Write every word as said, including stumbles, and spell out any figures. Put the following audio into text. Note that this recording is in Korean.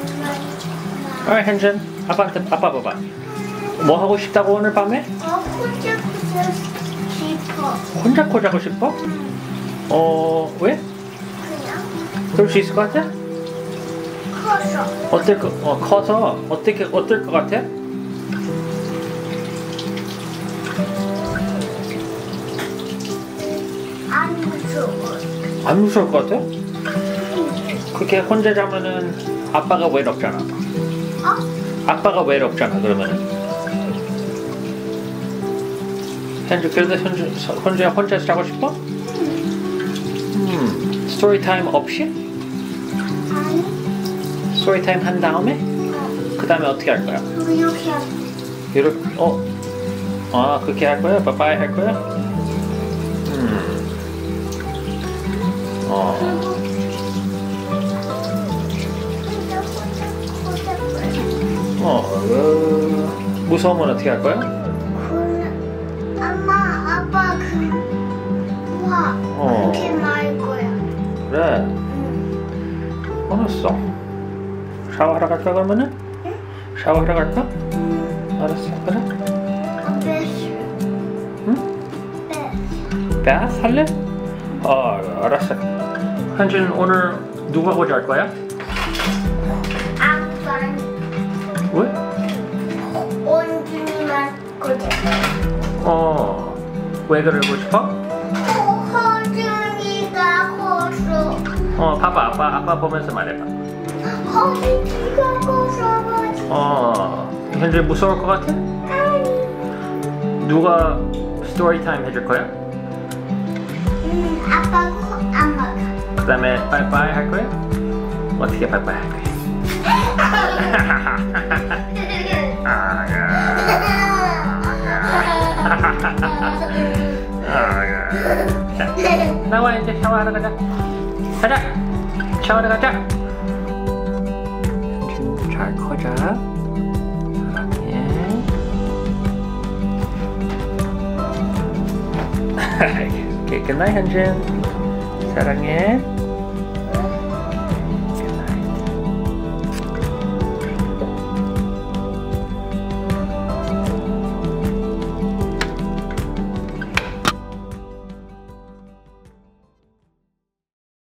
어, 현준, 아빠한테 아빠 봐봐. 뭐 하고 싶다고 오늘 밤에? 어, 혼자 고자고 싶어. 혼자 코 자고 싶어? 어, 왜? 그냥 그럴 수 있을 것 같아? 커서. 어떨 거, 어, 커서 어떻게 어떨 것 같아? 안 무서워. 안 무서울 것 같아? 그렇게 혼자 자면은 아빠가 외롭잖아. 어? 아빠가 외롭잖아. 그러면은 현주 그래도 현주 혼자 혼자 자고 싶어? 음, 스토리 타임 없이? 아니. 스토리 타임 한 다음에 어. 그 다음에 어떻게 할 거야? 이렇게 할 이렇게 어, 아 그렇게 할 거야? 빠빠이 할 거야? 음, 어, 혼자 혼자 혼자 거야. 어, 어, 무서우면 어떻게 할 거야? 그 엄마 아빠 그와 어. 그렇게 말 거야. 그래, 응. 알았어. 샤워하러 갈까 그러면은? 응? 샤워하러 갈까? 응. 알았어, 그래. 아, 베스. 응? 베스. 바스 할래? 어, 알았어. 현준 오늘 누구하고 잘 거야? 아빠는 왜? 온준이만 거든. 어, 왜 그러고 싶어? 허준이가 커서. 어, 봐봐, 아빠, 아빠 보면서 말해봐. 허준이가 커서. 어, 현준 무서울 것 같아? 아니. 누가 스토리 타임 해줄 거야? 음, 아빠고 엄마가. 그 다음에 빠이빠이 할 거야? 어떻게 빠이빠이 할 거야? 아, 자, 나와 이제 샤워하러 가자. 가자. 샤워하러 가자. 현준 잘 커자. 사랑해. 오케이, 끝나 현준. 사랑해.